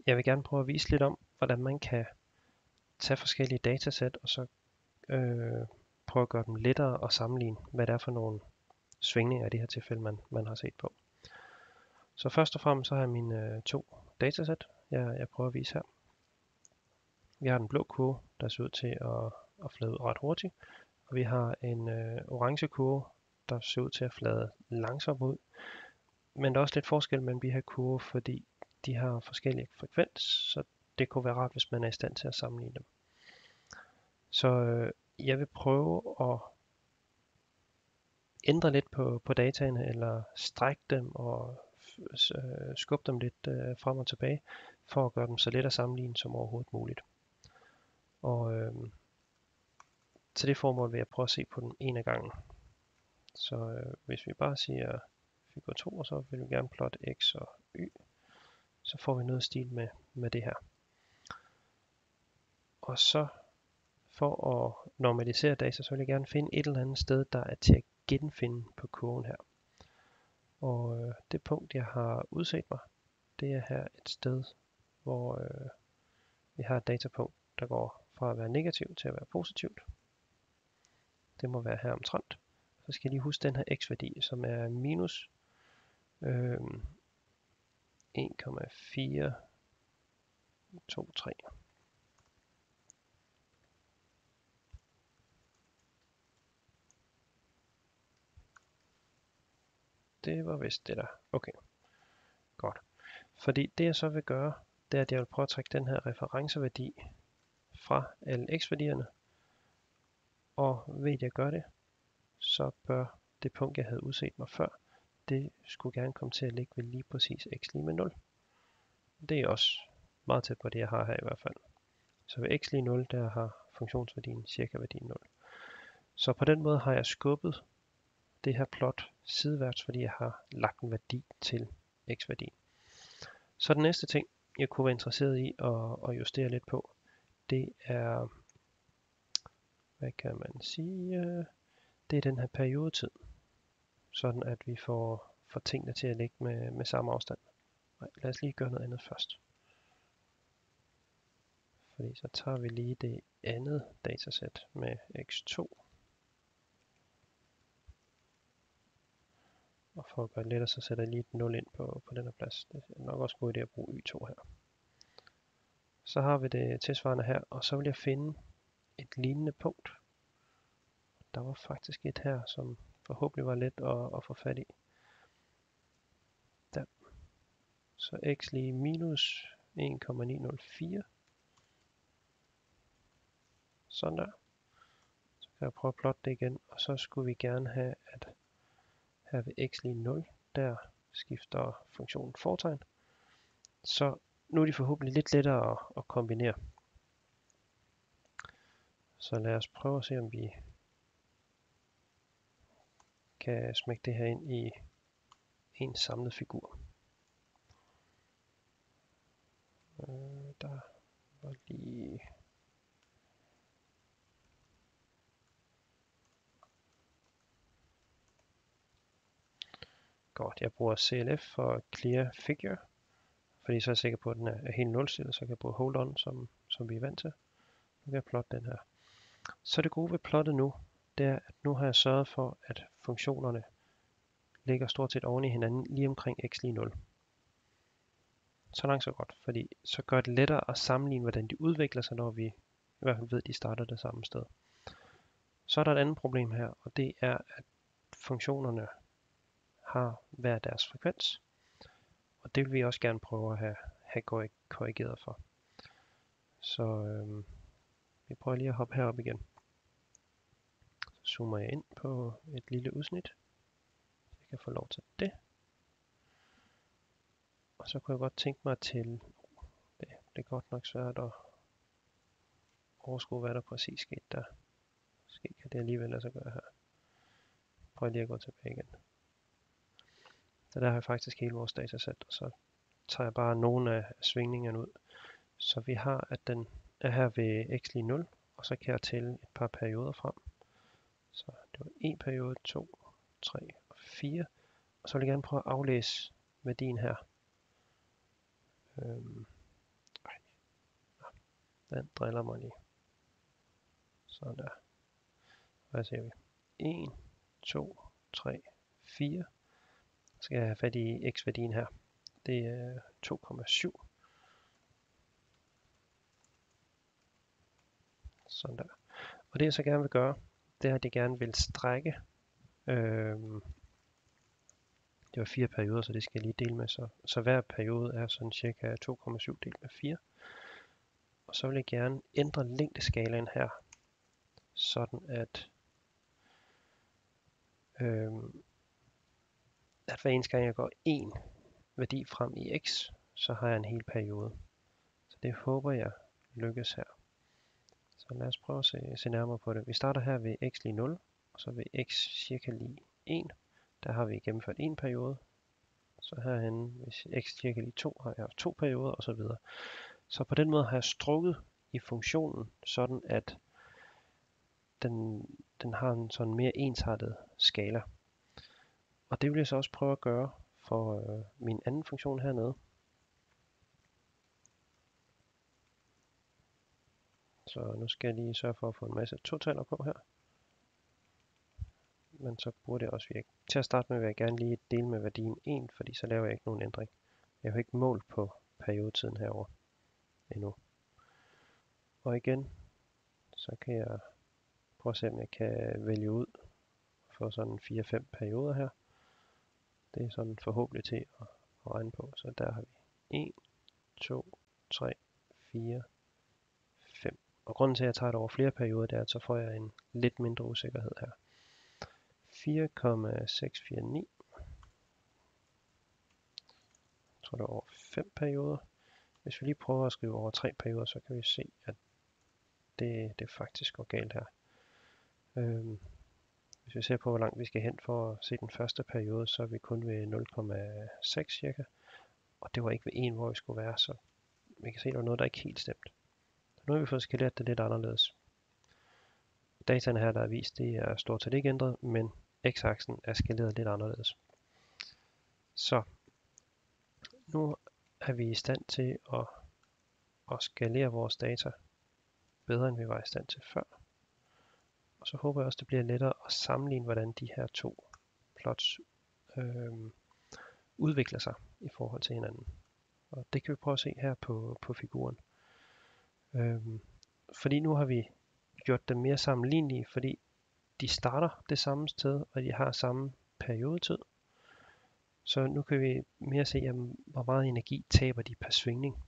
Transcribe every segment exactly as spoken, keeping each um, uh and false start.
jeg vil gerne prøve at vise lidt om, hvordan man kan tage forskellige datasæt, og så øh, prøve at gøre dem lettere at sammenligne, hvad det er for nogle svingninger i det her tilfælde, man, man har set på. Så først og fremmest så har jeg mine øh, to datasæt, jeg, jeg prøver at vise her. Vi har den blå kurve, der ser ud til at, at flade ud ret hurtigt, og vi har en øh, orange kurve, der ser ud til at flade langsomt ud. Men der er også lidt forskel mellem de her kurver, fordi de har forskellige frekvens, så det kunne være rart, hvis man er i stand til at sammenligne dem. Så øh, jeg vil prøve at ændre lidt på, på dataene, eller strække dem og øh, skubbe dem lidt øh, frem og tilbage, for at gøre dem så let at sammenligne som overhovedet muligt. Og øh, til det formål vil jeg prøve at se på den en af gangen. Så øh, hvis vi bare siger figur to, og så vil vi gerne plotte x og y, så får vi noget stil med, med det her. Og så for at normalisere data, så vil jeg gerne finde et eller andet sted, der er til at genfinde på kurven her. Og øh, det punkt, jeg har udset mig, det er her et sted, hvor øh, vi har et datapunkt, der går fra at være negativt til at være positivt. Det må være her omtrent. Så skal jeg lige huske den her x-værdi, som er minus øh, en komma fire to tre. Det var vist det der. Okay, godt. Fordi det jeg så vil gøre, det er, at jeg vil prøve at trække den her referenceværdi fra alle x-værdierne. Og ved at jeg gør det, så bør det punkt, jeg havde udset mig før, det skulle gerne komme til at ligge ved lige præcis x lige med nul. Det er også meget tæt på det, jeg har her i hvert fald. Så ved x lige nul, der har funktionsværdien cirka værdien nul. Så på den måde har jeg skubbet det her plot sideværts, fordi jeg har lagt en værdi til x-værdien. Så den næste ting, jeg kunne være interesseret i at, at justere lidt på, det er, hvad kan man sige, det er den her periodetid. Sådan at vi får, får tingene til at ligge med, med samme afstand. Nej, lad os lige gøre noget andet først. Fordi så tager vi lige det andet datasæt med x to. Og for at gøre det lettere, så sætter jeg lige et nul ind på, på den her plads. Det er nok også en god idé at bruge y to her. Så har vi det tilsvarende her, og så vil jeg finde et lignende punkt. Der var faktisk et her, som forhåbentlig var let at, at få fat i. Der. Så x lige minus en komma ni nul fire. Sådan der. Så kan jeg prøve at plotte det igen, og så skulle vi gerne have, at her ved x lige nul, der skifter funktionen fortegn. Så nu er de forhåbentlig lidt lettere at, at kombinere. Så lad os prøve at se, om vi kan smække det her ind i en samlet figur. Øh, der var lige... Godt, jeg bruger C L F for Clear Figure, fordi så er jeg sikker på, at den er helt nulstillet, så kan jeg bruge Hold On, som, som vi er vant til. Nu kan jeg plotte den her. Så det gode ved plottet nu, det er, at nu har jeg sørget for, at funktionerne ligger stort set oven i hinanden lige omkring x lige nul. Så langt så godt, fordi så gør det lettere at sammenligne, hvordan de udvikler sig, når vi i hvert fald ved, at de starter det samme sted. Så er der et andet problem her, og det er, at funktionerne har hver deres frekvens. Og det vil vi også gerne prøve at have, have korrigeret for. Så øhm, vi prøver lige at hoppe herop igen. Så zoomer jeg ind på et lille udsnit. Jeg kan få lov til det. Og så kunne jeg godt tænke mig til, det, det er godt nok svært at overskue, hvad der præcis skete der. Måske kan det alligevel lade sig gøre her. Prøv lige at gå tilbage igen. Så der har jeg faktisk hele vores datasæt, og så tager jeg bare nogle af svingningerne ud. Så vi har, at den er her ved x lige nul, og så kan jeg tælle et par perioder frem. Så det var en periode, to, tre og fire. Og så vil jeg gerne prøve at aflæse værdien her. Øhm, Den driller mig lige. Sådan der. Hvad ser vi? en, to, tre, fire. Så skal jeg have fat i x-værdien her. Det er to komma syv. Sådan der. Og det jeg så gerne vil gøre, det er, at jeg gerne vil strække. Øhm, det var fire perioder, så det skal jeg lige dele med. Så, så hver periode er sådan cirka to komma syv delt med fire. Og så vil jeg gerne ændre længdeskalaen her. Sådan at, øhm, at hver eneste gang jeg går en værdi frem i x, så har jeg en hel periode. Så det håber jeg lykkes her. Så lad os prøve at se, se nærmere på det. Vi starter her ved x lige nul, og så ved x cirka lige en. Der har vi gennemført en periode. Så herhenne, hvis x cirka lige to, har jeg haft to perioder osv. Så, så på den måde har jeg strukket i funktionen, sådan at den, den har en sådan mere ensartet skala. Og det vil jeg så også prøve at gøre for øh, min anden funktion hernede. Så nu skal jeg lige sørge for at få en masse totaler på her. Men så burde det også virke. Til at starte med vil jeg gerne lige dele med værdien en, fordi så laver jeg ikke nogen ændring. Jeg har ikke målt på periodetiden herover endnu. Og igen, så kan jeg prøve at se, om jeg kan vælge ud for sådan fire fem perioder her. Det er sådan forhåbentlig til at regne på. Så der har vi en, to, tre, fire, fem. Og grunden til, at jeg tager det over flere perioder, det er, at så får jeg en lidt mindre usikkerhed her. fire komma seks fire ni. Jeg tror, det er over fem perioder. Hvis vi lige prøver at skrive over tre perioder, så kan vi se, at det, det faktisk går galt her. Øhm, hvis vi ser på, hvor langt vi skal hen for at se den første periode, så er vi kun ved nul komma seks cirka. Og det var ikke ved en, hvor vi skulle være, så vi kan se, at der var noget, der ikke helt stemt. Så nu har vi fået skaleret det lidt anderledes. Dataene her, der er vist, det er stort set ikke ændret, men x-aksen er skaleret lidt anderledes. Så nu er vi i stand til at, at skalere vores data bedre, end vi var i stand til før. Og så håber jeg også, det bliver lettere at sammenligne, hvordan de her to plots øh, udvikler sig i forhold til hinanden. Og det kan vi prøve at se her på, på figuren. Øh, fordi nu har vi gjort dem mere sammenlignelige, fordi de starter det samme sted, og de har samme periodetid. Så nu kan vi mere se, jamen, hvor meget energi taber de per svingning.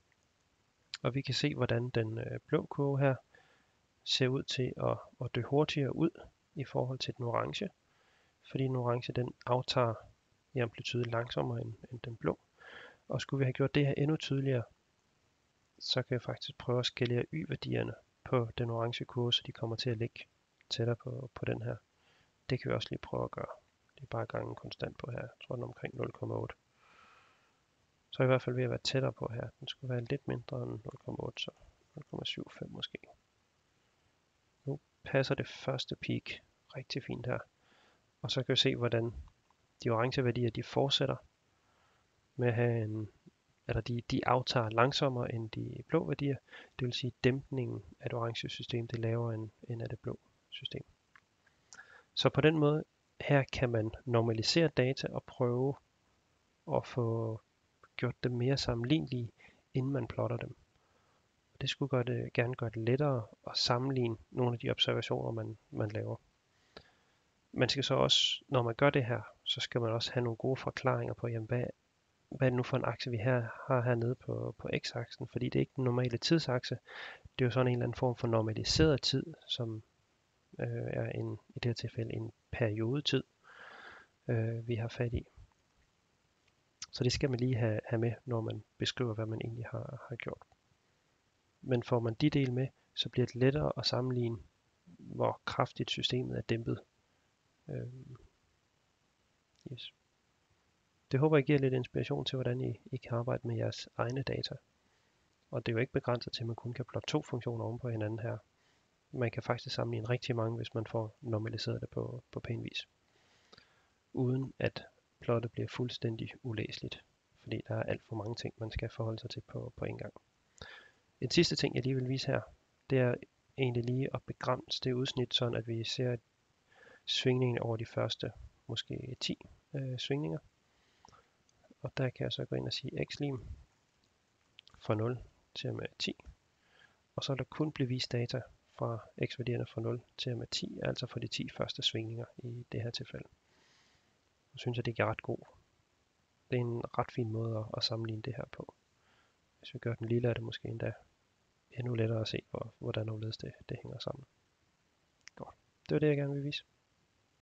Og vi kan se, hvordan den øh, blå kurve her ser ud til at, at dø hurtigere ud i forhold til den orange. Fordi den orange den aftager i amplitude langsommere end, end den blå. Og skulle vi have gjort det her endnu tydeligere, så kan jeg faktisk prøve at skalere y-værdierne på den orange kurve, så de kommer til at ligge tættere på, på den her. Det kan vi også lige prøve at gøre. Det er bare gangen konstant på her. Jeg tror den er omkring nul komma otte. Så er i hvert fald ved at være tættere på her. Den skulle være lidt mindre end nul komma otte, så nul komma syv fem måske. Nu passer det første peak rigtig fint her. Og så kan vi se, hvordan de orange værdier de fortsætter med at have en, eller de, de aftager langsommere end de blå værdier. Det vil sige, at dæmpningen af det orange system det er lavere end, end af det blå system. Så på den måde her kan man normalisere data og prøve at få gjort dem mere sammenlignelige, inden man plotter dem. Det skulle gøre det, gerne gøre det lettere at sammenligne nogle af de observationer, man, man laver. Man skal så også, når man gør det her, så skal man også have nogle gode forklaringer på, jamen, hvad, hvad er det nu for en akse, vi her har hernede på, på x-aksen, fordi det er ikke den normale tidsakse. Det er jo sådan en eller anden form for normaliseret tid, som øh, er en, i det her tilfælde en periodetid, øh, vi har fat i. Så det skal man lige have, have med, når man beskriver, hvad man egentlig har, har gjort. Men får man de dele med, så bliver det lettere at sammenligne, hvor kraftigt systemet er dæmpet. Øh, yes. Det håber jeg giver lidt inspiration til, hvordan I, I kan arbejde med jeres egne data. Og det er jo ikke begrænset til, at man kun kan plotte to funktioner oven på hinanden her. Man kan faktisk sammenligne rigtig mange, hvis man får normaliseret det på, på pæn vis. Uden at plottet bliver fuldstændig ulæseligt. Fordi der er alt for mange ting, man skal forholde sig til på, på en gang. En sidste ting, jeg lige vil vise her, det er egentlig lige at begrænse det udsnit, sådan at vi ser svingningen over de første måske ti øh, svingninger. Og der kan jeg så gå ind og sige x-lim fra nul til og med ti. Og så vil der kun blive vist data fra x-værdierne fra nul til og med ti, altså for de ti første svingninger i det her tilfælde. Så synes jeg, det giver ret god. Det er en ret fin måde at, at sammenligne det her på. Hvis vi gør den lille, er det måske endda endnu lettere at se, hvor, hvordan det, det hænger sammen. Godt. Det var det, jeg gerne vil vise.